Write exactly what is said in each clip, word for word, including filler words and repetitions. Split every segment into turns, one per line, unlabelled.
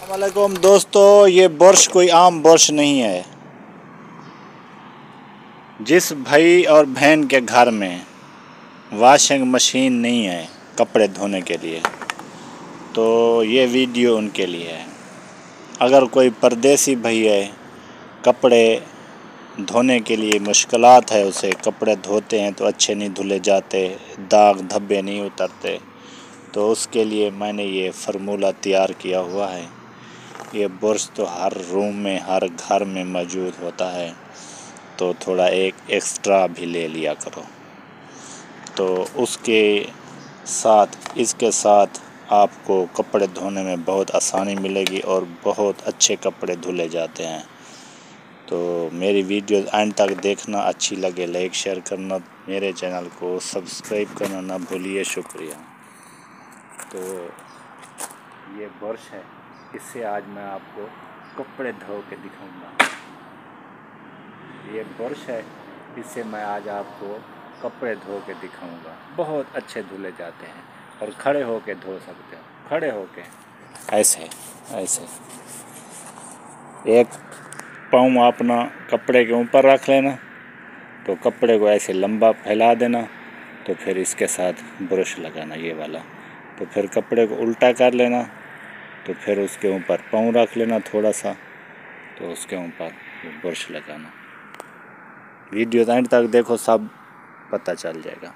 वालेकुम दोस्तों, ये बुरश कोई आम बुरश नहीं है। जिस भाई और बहन के घर में वॉशिंग मशीन नहीं है कपड़े धोने के लिए, तो ये वीडियो उनके लिए है। अगर कोई परदेसी भाई है, कपड़े धोने के लिए मुश्किलात है, उसे कपड़े धोते हैं तो अच्छे नहीं धुले जाते, दाग धब्बे नहीं उतरते, तो उसके लिए मैंने ये फार्मूला तैयार किया हुआ है। ये बुरश तो हर रूम में, हर घर में मौजूद होता है, तो थोड़ा एक एक्स्ट्रा भी ले लिया करो। तो उसके साथ इसके साथ आपको कपड़े धोने में बहुत आसानी मिलेगी और बहुत अच्छे कपड़े धुले जाते हैं। तो मेरी वीडियो एंड तक देखना, अच्छी लगे लाइक शेयर करना, मेरे चैनल को सब्सक्राइब करना ना भूलिए। शुक्रिया। तो ये बुरश है, इससे आज मैं आपको कपड़े धो के दिखाऊंगा। ये बुरश है, इससे मैं आज आपको कपड़े धो के दिखाऊंगा। बहुत अच्छे धुले जाते हैं और खड़े होके धो सकते हो। खड़े होके ऐसे ऐसे एक पाँव अपना कपड़े के ऊपर रख लेना, तो कपड़े को ऐसे लंबा फैला देना, तो फिर इसके साथ ब्रश लगाना ये वाला। तो फिर कपड़े को उल्टा कर लेना, तो फिर उसके ऊपर पाँव रख लेना थोड़ा सा, तो उसके ऊपर ब्रश लगाना। वीडियो एंड तक देखो, सब पता चल जाएगा।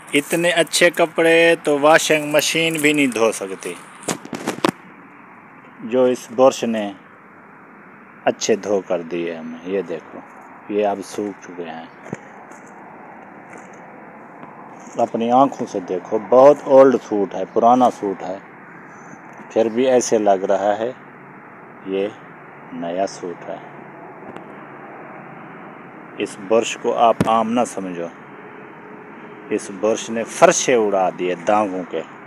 इतने अच्छे कपड़े तो वॉशिंग मशीन भी नहीं धो सकती, जो इस बुरश ने अच्छे धो कर दिए हमें। ये देखो, ये अब सूख चुके हैं। अपनी आंखों से देखो, बहुत ओल्ड सूट है, पुराना सूट है, फिर भी ऐसे लग रहा है ये नया सूट है। इस बुरश को आप आम ना समझो, इस बुरश ने फर्शे उड़ा दिए दागों के।